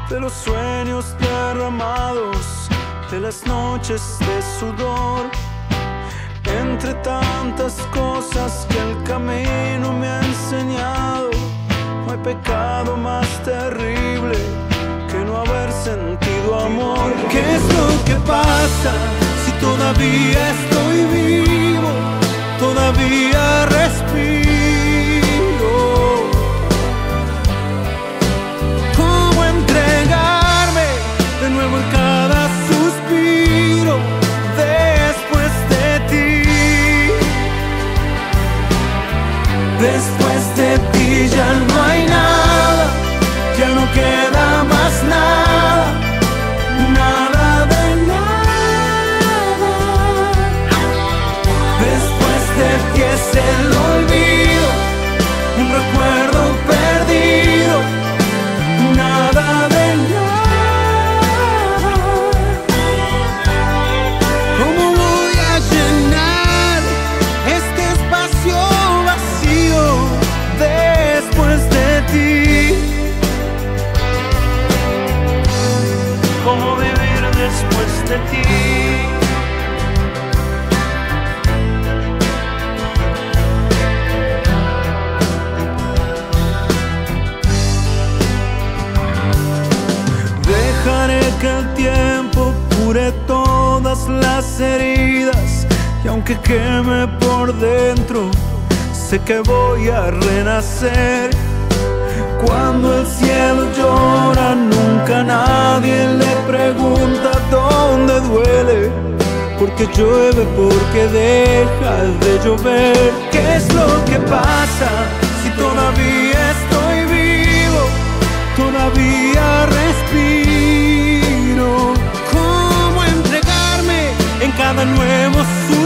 de los sueños derramados, de las noches de sudor. Entre tantas cosas que el camino me ha enseñado, no hay pecado más terrible que no haber sentido amor. ¿Qué es lo que pasa si todavía estoy vivo? Todavía respiro. ¿Cómo entregarme de nuevo en cada suspiro después de ti? Después de ti ya no hay nada, ya no queda más nada, nada de nada. Después de ti es el olvido, un recuerdo perdido, nada de nada. ¿Cómo voy a llenar este espacio vacío después de ti? ¿Cómo vivir después de ti? Dejaré que el tiempo cure todas las heridas, y aunque queme por dentro, sé que voy a renacer. Cuando el cielo llora, nunca nadie le pregunta dónde duele, porque llueve, porque deja de llover. ¿Qué es lo que pasa si todavía estoy vivo? Todavía respiro. ¿Cómo entregarme en cada nuevo sueño